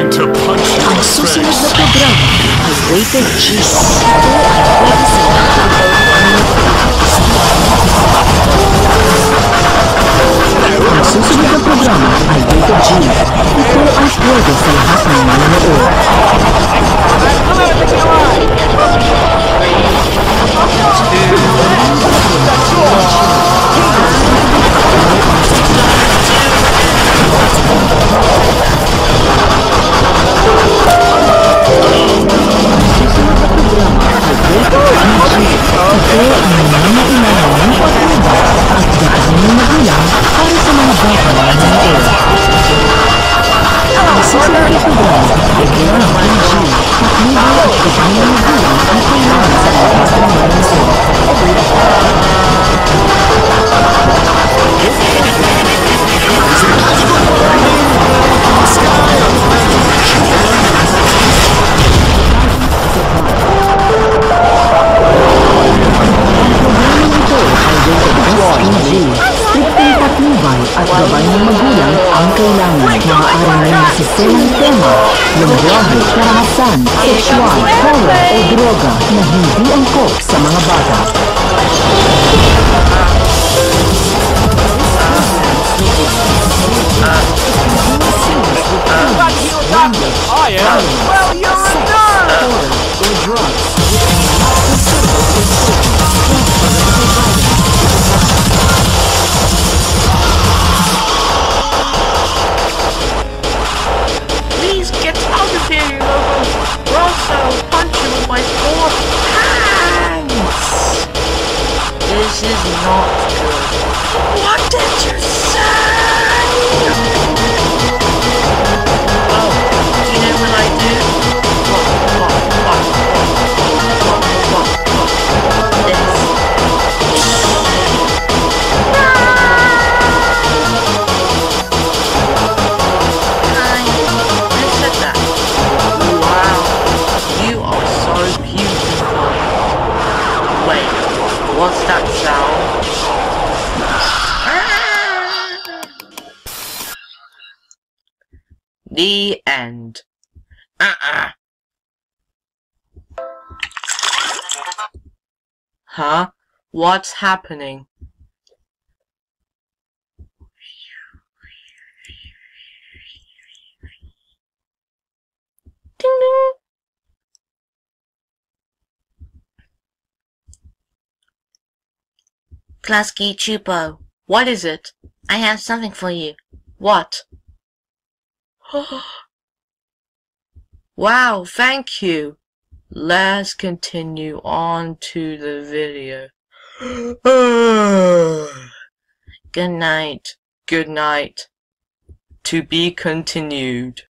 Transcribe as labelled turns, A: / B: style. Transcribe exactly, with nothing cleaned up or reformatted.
A: going to punch you in
B: Ang
A: the
B: susunod na
A: face.
B: programa ay Rated G. Ito ay pwede sa lahat. Ang susunod na programa ay Rated G. Ito ay pwede sa lahat ng nanonood. Ito ang nangyayari ng pagkakita at gaano ng magulang para sa mga bata na nanonood. Ang susunod na programa ay Rated G. Magulang at gaano ng magulang ang kailangan sa lakas ng nanonood. Strictong patnubay at gabay ng magulang ang kailangan. Maaaring may nasiselang tema, lingwahe, karahasan, sexual, horror o droga na hindi angkop sa mga bata.
C: Oh yeah? Well, you're a nerd!
B: Horror or drugs.
C: Please get out of here, you logos! Or else I'll punch you with my four hands! This is not good. What did you say? Oh, do you know what I do? What, what, what, what, what, what, what, this. Hi, who said that? Wow, you are so beautiful. Wait, what's that sound? The end. Uh-uh. Huh? What's happening? Ding ding. Klasky Chupo. What is it? I have something for you. What? Wow, thank you. Let's continue on to the video. Good night. Good night. To be continued.